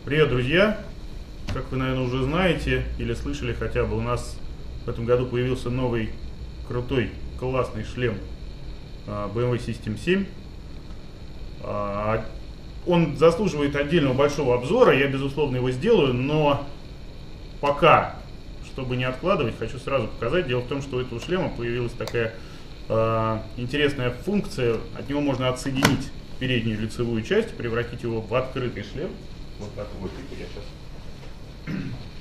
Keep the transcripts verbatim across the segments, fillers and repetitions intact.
Привет, друзья! Как вы, наверное, уже знаете или слышали хотя бы, у нас в этом году появился новый крутой, классный шлем бэ эм вэ System семь. Он заслуживает отдельного большого обзора, я, безусловно, его сделаю, но пока, чтобы не откладывать, хочу сразу показать. Дело в том, что у этого шлема появилась такая э, интересная функция. От него можно отсоединить переднюю лицевую часть, превратить его в открытый шлем. Вот так вот, я сейчас...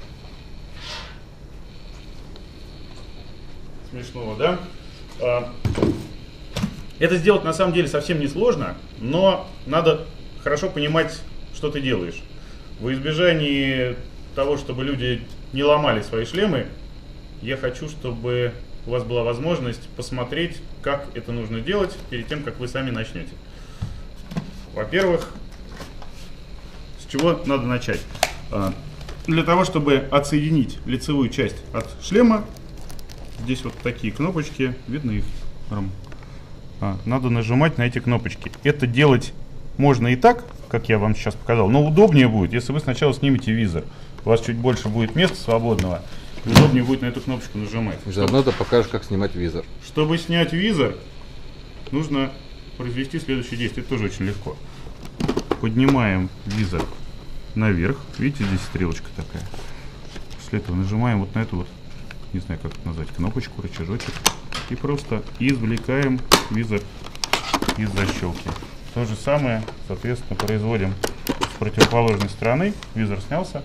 Смешного, да? А, это сделать на самом деле совсем не сложно, но надо хорошо понимать, что ты делаешь. Во избежание того, чтобы люди не ломали свои шлемы, я хочу, чтобы у вас была возможность посмотреть, как это нужно делать перед тем, как вы сами начнете. Во-первых, с чего надо начать? Для того, чтобы отсоединить лицевую часть от шлема, здесь вот такие кнопочки, видно их? Надо нажимать на эти кнопочки. Это делать можно и так, как я вам сейчас показал, но удобнее будет, если вы сначала снимете визор. У вас чуть больше будет места свободного, и удобнее будет на эту кнопочку нажимать. Заодно ты покажешь, как снимать визор. Чтобы снять визор, нужно произвести следующее действие. Это тоже очень легко. Поднимаем визор наверх. Видите, здесь стрелочка такая. После этого нажимаем вот на эту вот, не знаю, как это назвать, кнопочку, рычажочек. И просто извлекаем визор из защелки. То же самое, соответственно, производим с противоположной стороны. Визор снялся.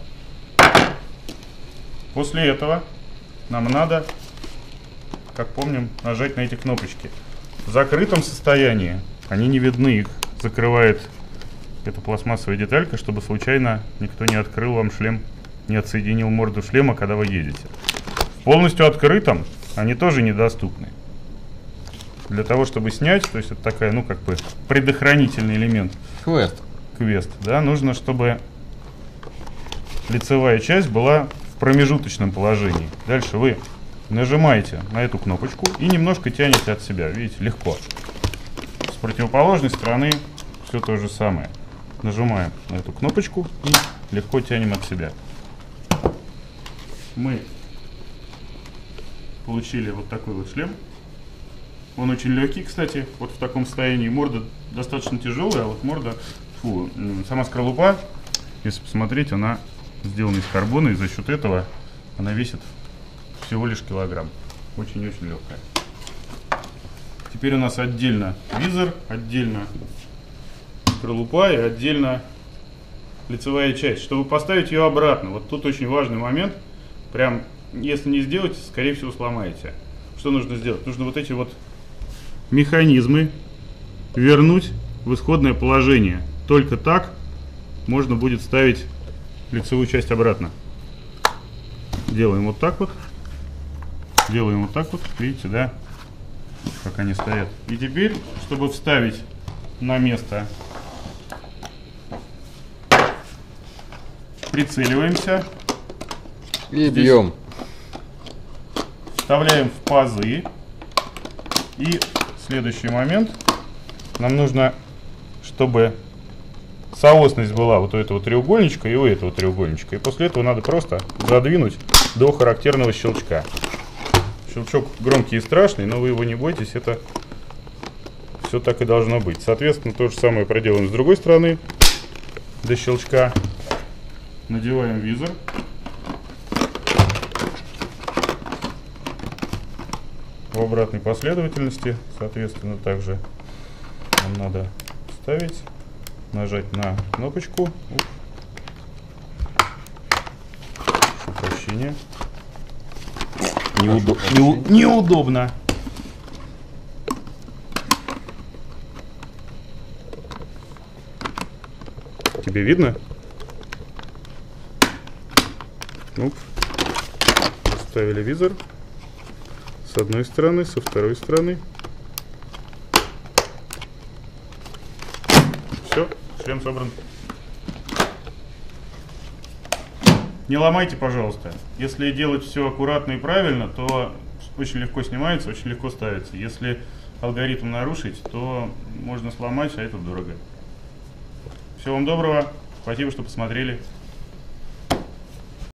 После этого нам надо, как помним, нажать на эти кнопочки. В закрытом состоянии они не видны, их закрывает эта пластмассовая деталька, чтобы случайно никто не открыл вам шлем, не отсоединил морду шлема, когда вы едете. В полностью открытом они тоже недоступны. Для того, чтобы снять, то есть это такая, ну, как бы предохранительный элемент. Квест. Квест, да, нужно, чтобы лицевая часть была в промежуточном положении. Дальше вы нажимаете на эту кнопочку и немножко тянете от себя, видите, легко. С противоположной стороны все то же самое. Нажимаем на эту кнопочку и легко тянем от себя. Мы получили вот такой вот шлем. Он очень легкий, кстати, вот в таком состоянии. Морда достаточно тяжелая, а вот морда, фу, сама скорлупа, если посмотреть, она сделана из карбона, и за счет этого она весит всего лишь килограмм. Очень-очень легкая. Теперь у нас отдельно визор, отдельно скорлупа и отдельно лицевая часть. Чтобы поставить ее обратно, вот тут очень важный момент. Прям, если не сделать, скорее всего, сломаете. Что нужно сделать? Нужно вот эти вот механизмы вернуть в исходное положение. Только так можно будет ставить лицевую часть обратно. Делаем вот так вот. Делаем вот так вот. Видите, да? Как они стоят. И теперь, чтобы вставить на место, прицеливаемся. И бьем. Вставляем в пазы. И следующий момент. Нам нужно, чтобы соосность была вот у этого треугольничка и у этого треугольничка. И после этого надо просто задвинуть до характерного щелчка. Щелчок громкий и страшный, но вы его не бойтесь, это все так и должно быть. Соответственно, то же самое проделаем с другой стороны. До щелчка. Надеваем визор. В обратной последовательности, соответственно, также нам надо вставить, нажать на кнопочку. Прошу прощения. Неудоб... Не... Неудобно. Тебе видно? Оп. Вставили визор. С одной стороны, со второй стороны. Все, шлем собран. Не ломайте, пожалуйста. Если делать все аккуратно и правильно, то очень легко снимается, очень легко ставится. Если алгоритм нарушить, то можно сломать, а это дорого. Всего вам доброго. Спасибо, что посмотрели.